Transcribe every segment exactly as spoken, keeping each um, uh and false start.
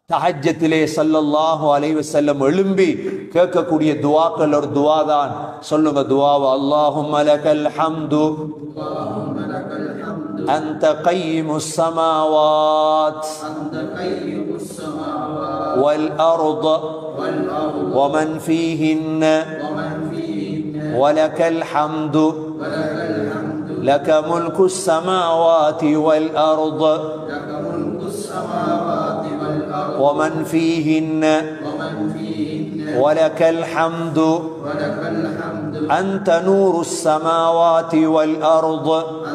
தஹஜ்ஜத்திலே ஸல்லல்லாஹு அலைஹி வஸல்லம் எழும்பி கேட்கக்கூடிய துஆக்கள் ஒரு துஆ தான். சொல்லுங்க துஆவ. அல்லாஹும்ம லக்கல் ஹம்து அன்த கையிமுஸ் ஸமாவாத் வல் அர்ض வமன் ஃபீஹின்ன வலக்கல் ஹம்து லக முல்குஸ் ஸமாவாதி வல் அர்ض ومن فيهن ولك الحمد أنت نور السماوات والأرض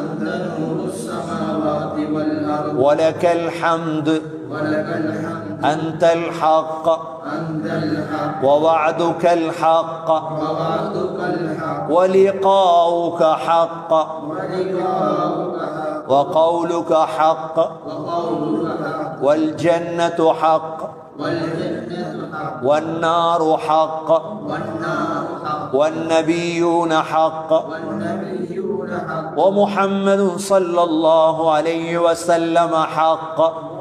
ولك الحمد أنت الحق ووعدك الحق ولقاؤك حق وقولك حق والجنة حق والنار حق والنبيون حق ومحمد صلى الله عليه وسلم حق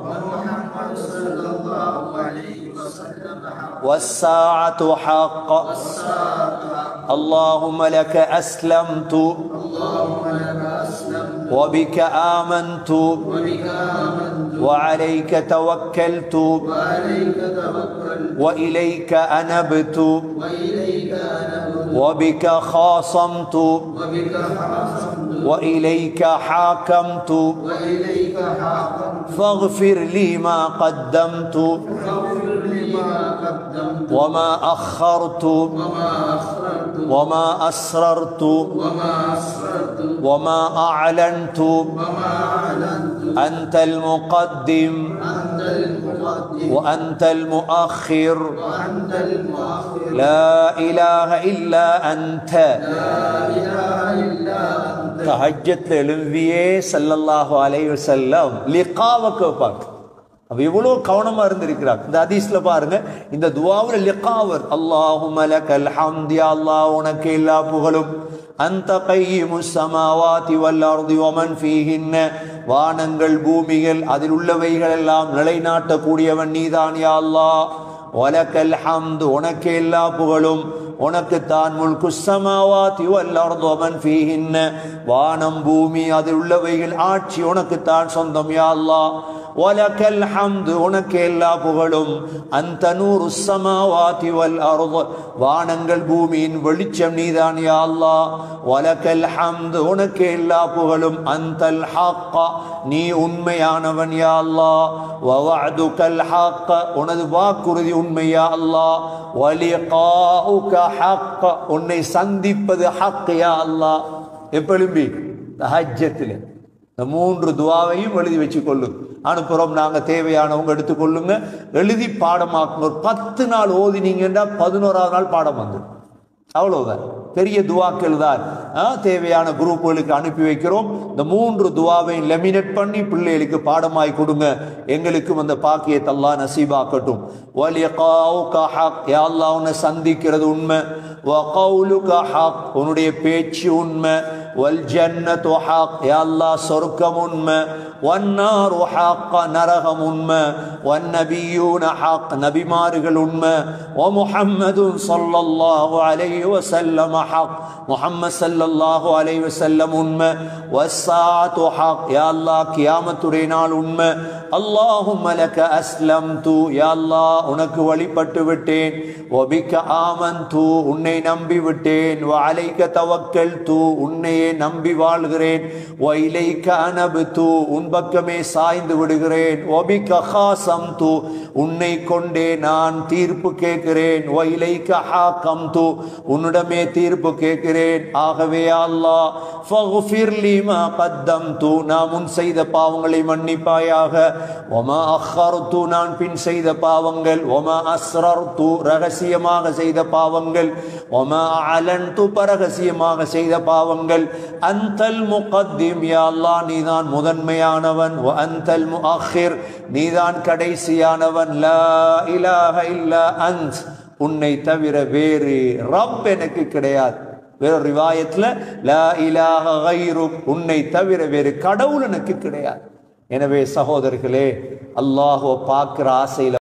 والساعة حق اللهم لك أسلمت وبك آمنت وعليك توكلت وإليك أنبت وبك خاصمت وإليك حاكمت فاغفر لي ما قدمت وما أخرت وما أسررت وما أعلنت أنت المقدم وأنت المؤخر لا إله إلا أنت. தஹஜ்ஜத்ல எழும்பியே ஸல்லல்லாஹு அலைஹி வஸல்லம் லிகாவ கேட்பாங்க. அப்ப எவ்வளவு கவனமா இருந்திருக்கிறார். இந்த ஹதீஸ்ல பாருங்க, இந்த துஆவுல லிகாவர் அல்லாஹும்ம லக்கல் ஹம்து, யா அல்லாஹ் உனக்கு எல்லா புகழும், அன்த கையிமுஸ் ஸமாவாதி வல் அர்தி வமன் ஃபீஹின்ன, வானங்கள் பூமிகள் அதில் உள்ளவைகள் எல்லாம் நிலைநாட்டக்கூடியவன் நீதான் யா அல்லாஹ். வலக்கல் ஹம்து, உனக்கு எல்லா புகழும், உனக்கு தான் முல்கு ஸமாவாதி வல் அர்தி வமன் ஃபீஹின்ன, வானம் பூமி அதில் உள்ளவைகள் ஆட்சி உனக்கு தான் சொந்தம் யா அல்லாஹ். வலக்கல் ஹம்து, உனக்கு எல்லா புகழும், அன்த நூரு ஸமாவாதி வல் அர்ض, வானங்கள் பூமியின் வெளிச்சம் நீதான் யா அல்லாஹ். வலக்கல் ஹம்து, உனக்கு எல்லா புகழும், அன்தல் ஹக்க, நீ உண்மையானவன் யா அல்லாஹ். வவஅதுகல் ஹக்க, உனது வாக்குறுதி உண்மை யா அல்லாஹ். வலிகாஉக ஹக்க, உன்னை சந்திப்பது ஹக் யா அல்லாஹ். எப்பொழுது தஹஜ்ஜத்திலே இந்த மூன்று துஆவையும் எழுதி வச்சு கொள்ளுங்க. அனுப்புறோம் நாங்க, தேவையானவங்க எடுத்துக்கொள்ளுங்க, எழுதி பாடமாக்குங்க. ஒரு பத்து நாள் ஓதினீங்கன்னா பதினோராவது நாள் பாடம் வந்துடும். அவ்வளவுதான். பெரிய துஆக்கள் தான். தேவையான குரூப்புகளுக்கு அனுப்பி வைக்கிறோம். இந்த மூன்று துஆவையும் லெமினேட் பண்ணி பிள்ளைகளுக்கு பாடமாய் கொடுங்க. எங்களுக்கும் அந்த பாக்கியத்தை அல்லாஹ் நசீபாக்கட்டும். வலிகாஉக ஹக், யா அல்லாஹ் உன்னை சந்திக்கிறது உண்மை. வகௌலுக ஹக், உன்னுடைய பேச்சு உண்மை. வல் ஜன்னத்து ஹக், யா அல்லாஹ் சொர்க்கம் உண்மை. வன்னாரு ஹக், நரகம் உண்மை. வன்னபியூன ஹக், நபிமார்கள் உண்மை. வ முஹம்மதுன் ஸல்லல்லாஹு அலைஹி வஸல்லம் ஹக், முஹம்மது ஸல்லல்லாஹு அலைஹி வஸல்லம் உண்மை. வஸ்ஸாஅத்து ஹக், யா அல்லாஹ் கியாமத்துடைய நாள் உண்மை. அல்லாஹும்ம லக அஸ்லம்து, யா அல்லாஹ் உனக்கு வழிபட்டு விட்டேன். வபிக ஆமன்து, உன்னை நம்பி விட்டேன். வ அலைக தவக்கல்து, உன்னையே நம்பி வாழ்கிறேன். வ இலைக அனப்து, உன் பக்கமே சாய்ந்து விடுகிறேன். வபிக ஹாசம்து, உன்னை கொண்டே நான் தீர்ப்பு கேட்கிறேன். வ இலைக ஹாகம்து, உன்னிடமே தீர்ப்பு கேட்கிறேன். ஆகவே அல்லாஹ் ஃபக்ஃபிர் லி மா கத்தம்து, நான் முன் செய்த பாவங்களை மன்னிப்பாயாக. வமா அஹ்ஹர்து, நான் பின் செய்த பாவங்கள். வமா அஸ்ரர்து, ரகசியமாக செய்த பாவங்கள். வமா அலன்து, பரகசியமாக செய்த பாவங்கள். அன்தல் முகத்திம், யா அல்லாஹ் நீதான் முதன்மையானவன். வ அன்தல் முஅக்கிர், நீதான் கடைசியானவன். லா இலாஹ இல்லா அன்த், உன்னை தவிர வேறு ரப் எனக்கு கிடையாது. வேற ரிவாயத்துல லா இலாஹ கைருக், உன்னை தவிர வேறு கடவுள் எனக்கு கிடையாது. எனவே சகோதரர்களே, அல்லாஹ்வை பார்க்கிற ஆசையில